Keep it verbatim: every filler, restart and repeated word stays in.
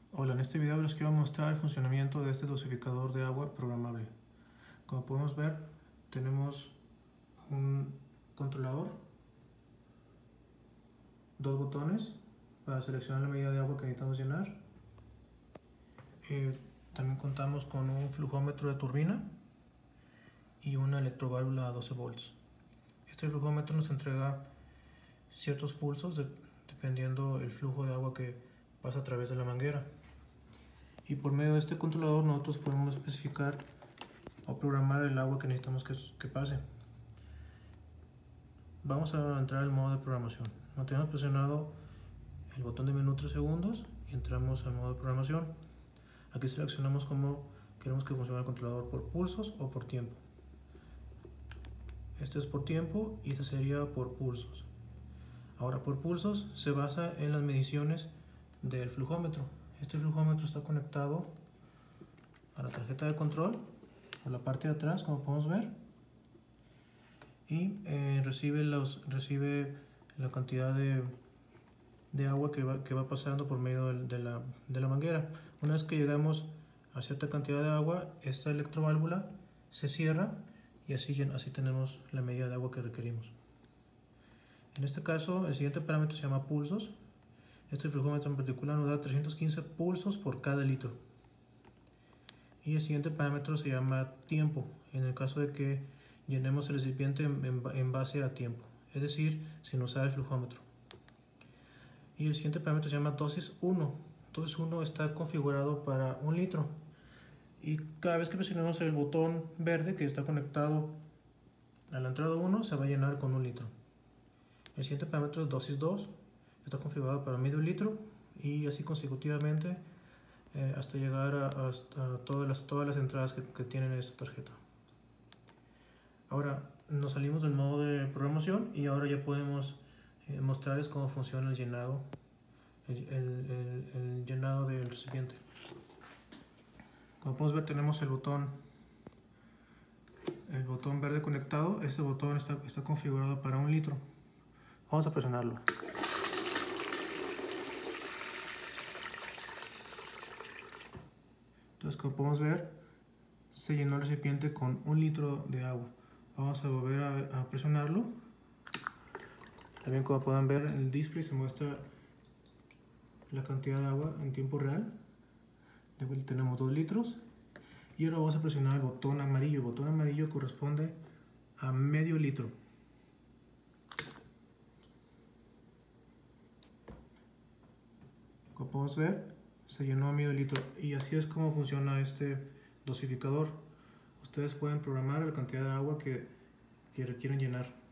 Hola, en este video les quiero mostrar el funcionamiento de este dosificador de agua programable. Como podemos ver, tenemos un controlador, dos botones para seleccionar la medida de agua que necesitamos llenar. Eh, también contamos con un flujómetro de turbina y una electroválvula a doce volts. Este flujómetro nos entrega ciertos pulsos de, dependiendo el flujo de agua que pasa a través de la manguera. Y por medio de este controlador nosotros podemos especificar o programar el agua que necesitamos que, que pase. Vamos a entrar al modo de programación. Mantenemos presionado el botón de menú tres segundos y entramos al modo de programación. Aquí seleccionamos cómo queremos que funcione el controlador, por pulsos o por tiempo. Este es por tiempo y este sería por pulsos. Ahora, por pulsos se basa en las mediciones del flujómetro. Este flujómetro está conectado a la tarjeta de control por la parte de atrás, como podemos ver, y eh, recibe, los, recibe la cantidad de, de agua que va, que va pasando por medio de, de, la, de la manguera. Una vez que llegamos a cierta cantidad de agua, esta electroválvula se cierra y así, así tenemos la medida de agua que requerimos. En este caso, el siguiente parámetro se llama pulsos. Este flujómetro en particular nos da trescientos quince pulsos por cada litro. Y el siguiente parámetro se llama tiempo, en el caso de que llenemos el recipiente en, en base a tiempo, es decir, sin usar el flujómetro. Y el siguiente parámetro se llama dosis uno. Dosis uno está configurado para un litro. Y cada vez que presionemos el botón verde que está conectado a la entrada uno, se va a llenar con un litro. El siguiente parámetro es dosis dos. Está configurado para medio litro y así consecutivamente eh, hasta llegar a, a, a todas, las, todas las entradas que, que tienen esta tarjeta. Ahora nos salimos del modo de programación y ahora ya podemos eh, mostrarles cómo funciona el llenado, el, el, el, el llenado del recipiente. Como podemos ver, tenemos el botón, el botón verde conectado. Este botón está, está configurado para un litro. Vamos a presionarlo. Entonces, como podemos ver, se llenó el recipiente con un litro de agua. Vamos a volver a, a presionarlo. También, como pueden ver, en el display se muestra la cantidad de agua en tiempo real. De vuelta tenemos dos litros. Y ahora vamos a presionar el botón amarillo. El botón amarillo corresponde a medio litro. Como podemos ver, se llenó a medio litro, y así es como funciona este dosificador. Ustedes pueden programar la cantidad de agua que, que requieren llenar.